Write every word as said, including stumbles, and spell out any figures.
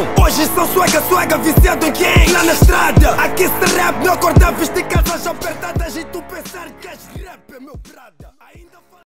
não. Hoje são swagga, swagga, viciado em quem? Lá na estrada. Aqui se rap, não acordar, viste casas apertadas e tu pensar que